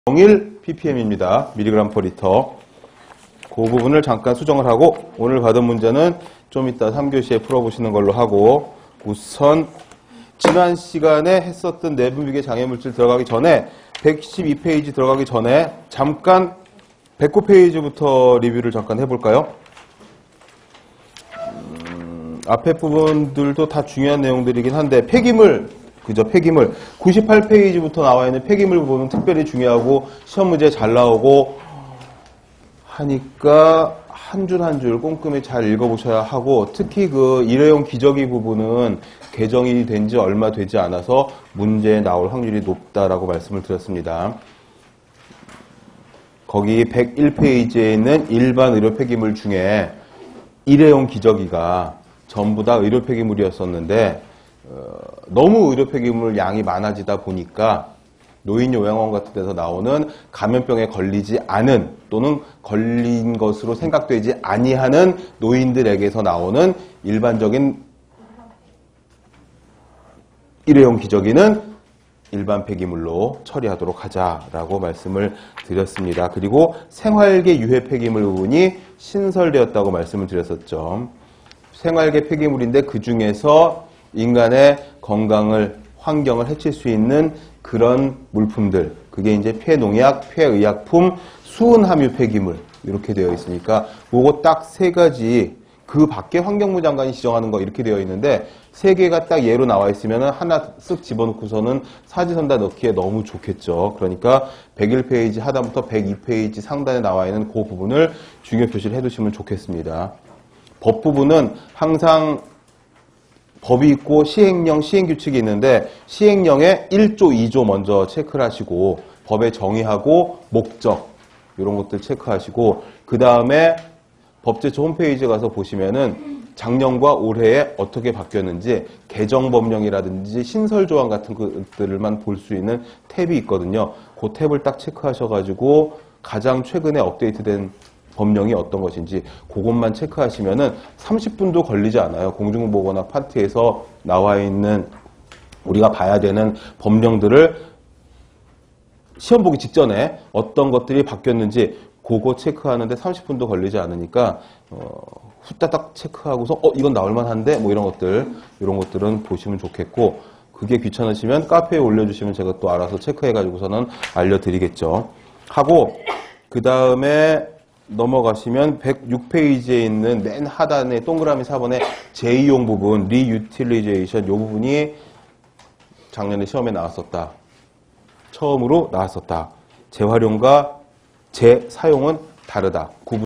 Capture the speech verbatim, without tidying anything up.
영일 ppm입니다. 밀리그램 퍼 리터. 그 부분을 잠깐 수정을 하고 오늘 받은 문제는 좀 이따 삼 교시에 풀어보시는 걸로 하고, 우선 지난 시간에 했었던 내분비계 장애물질 들어가기 전에 백십이 페이지 들어가기 전에 잠깐 백구 페이지부터 리뷰를 잠깐 해볼까요? 음, 앞에 부분들도 다 중요한 내용들이긴 한데 폐기물, 그죠? 폐기물 구십팔 페이지부터 나와 있는 폐기물 부분은 특별히 중요하고 시험 문제 잘 나오고 하니까 한 줄 한 줄 꼼꼼히 잘 읽어보셔야 하고, 특히 그 일회용 기저귀 부분은 개정이 된 지 얼마 되지 않아서 문제에 나올 확률이 높다라고 말씀을 드렸습니다. 거기 백일 페이지에 있는 일반 의료 폐기물 중에 일회용 기저귀가 전부 다 의료 폐기물이었었는데 어, 너무 의료 폐기물 양이 많아지다 보니까 노인 요양원 같은 데서 나오는 감염병에 걸리지 않은 또는 걸린 것으로 생각되지 아니하는 노인들에게서 나오는 일반적인 일회용 기저귀는 일반 폐기물로 처리하도록 하자라고 말씀을 드렸습니다. 그리고 생활계 유해 폐기물 부분이 신설되었다고 말씀을 드렸었죠. 생활계 폐기물인데 그 중에서 인간의 건강을, 환경을 해칠 수 있는 그런 물품들, 그게 이제 폐농약, 폐의약품, 수은함유 폐기물 이렇게 되어 있으니까 그거 딱 세 가지, 그 밖에 환경부 장관이 지정하는 거 이렇게 되어 있는데 세 개가 딱 예로 나와 있으면 하나 쓱 집어넣고서는 사지선다 넣기에 너무 좋겠죠. 그러니까 백일 페이지 하단부터 백이 페이지 상단에 나와 있는 그 부분을 중요 표시를 해두시면 좋겠습니다. 법 부분은 항상 법이 있고 시행령, 시행규칙이 있는데 시행령의 일 조, 이 조 먼저 체크를 하시고 법의 정의하고 목적 이런 것들 체크하시고 그 다음에 법제처 홈페이지에 가서 보시면은 작년과 올해에 어떻게 바뀌었는지 개정법령이라든지 신설조항 같은 것들만 볼 수 있는 탭이 있거든요. 그 탭을 딱 체크하셔가지고 가장 최근에 업데이트된 법령이 어떤 것인지 그것만 체크하시면은 삼십 분도 걸리지 않아요. 공중보거나 파트에서 나와 있는 우리가 봐야 되는 법령들을 시험 보기 직전에 어떤 것들이 바뀌었는지 그거 체크하는데 삼십 분도 걸리지 않으니까 어, 후다닥 체크하고서 어 이건 나올만한데 뭐 이런 것들 이런 것들은 보시면 좋겠고, 그게 귀찮으시면 카페에 올려주시면 제가 또 알아서 체크해가지고서는 알려드리겠죠. 하고 그 다음에 넘어가시면 백육 페이지에 있는 맨 하단에 동그라미 사 번에 제이용 부분, 리유틸리제이션, 이 부분이 작년에 시험에 나왔었다. 처음으로 나왔었다. 재활용과 재사용은 다르다. 구분